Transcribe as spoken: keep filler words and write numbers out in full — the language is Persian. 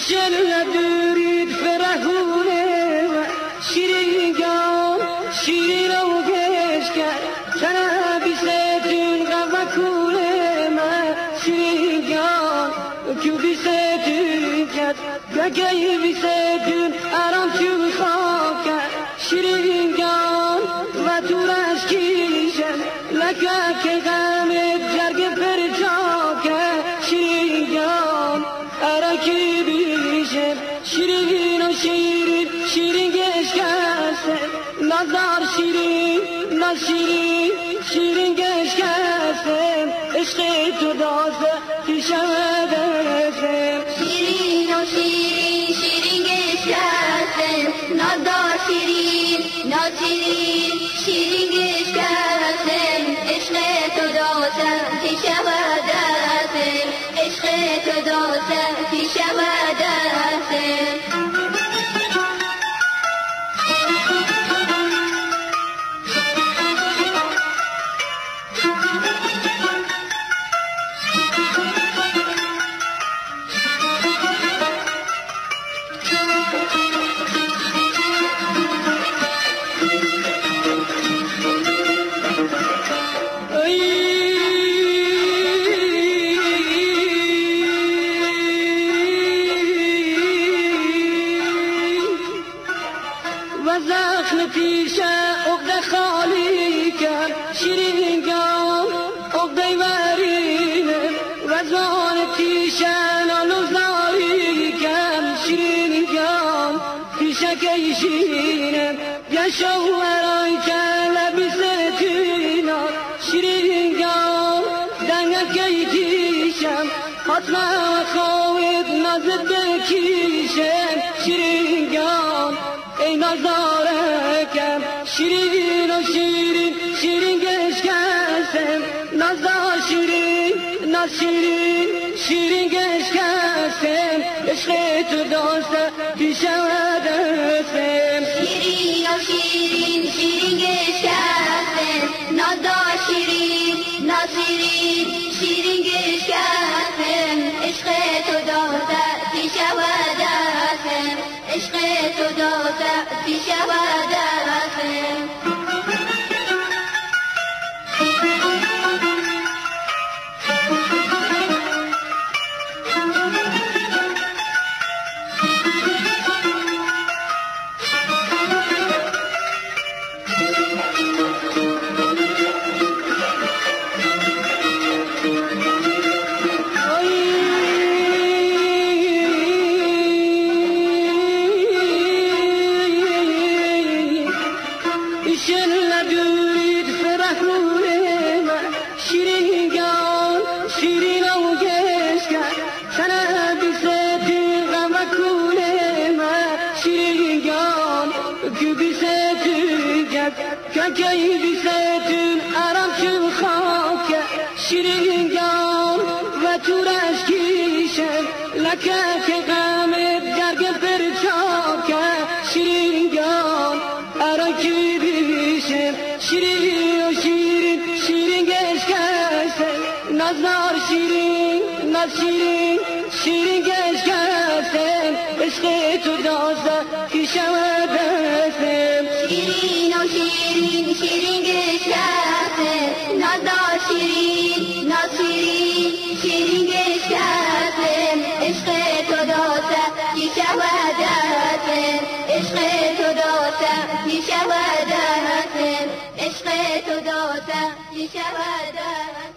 ایشالله دورید فرحونه و شیرینگان شیرین و گشکر تنه بیستون غم کونه من شیرینگان که بیستون کد گگه بیستون ارام تو خاکر شیرینگان و تو رشکیشن لکه که غمت جرگ پر چاکر شیرینگان ارکی بیشن شیرین و شیرین شیرین گشکسته نظر شیرین نشیرین شیرین گشکسته عشق تو دازه پیشم دسته شیرین و شیرین شیرین گشکسته نظر شیرین نشیرین شیرین گشکسته عشق تو دازه پیشم دسته عشق تو دازه پیشم دسته و زخم پیشه عقد خالی کن شیرینگان عقد ورینه و زان پیشه نالو زاری کن شیرینگان پیشه کشینه بیا شوهران کن لبی ستینان شیرینگان دنگت کیتیشم حتما خوید نزد بکیشم شیرینگان ای نظارکم شیرین و شیرین شیرین گشکستم نظار شیرین نشیرین شیرین گشکستم عشق تو داسته پیشم دستم شیرین و شیرین شیرین گشکستم نظار شیرین نشیرین شیرین گشکستم عشق تو داسته پیشم دستم عشق تو داسته پیشم دستم ایشالله دورید فرحونه من شیرینگان شیرین و گشکر تنه بیستون غم کونه من شیرینگان که بیستون کد ککی بیستون ارام تو خاکر شیرینگان و تو رشکیشن لکه که غمت گرگ پر چاکر شیرینگان ارکی بیشم شیرین و شیرین شیرین گشکسته نظر شیرین نشیرین شیرین گشکسته عشق تو دازده پیشم دستم شیرین و شیرین شیرین گشکسته نظر شیرین نشیرین شیرین گشکسته عشق تو دازده پیشم دستم عشق تو دازده پیشم دستم عشق تو دازده پیشم دستم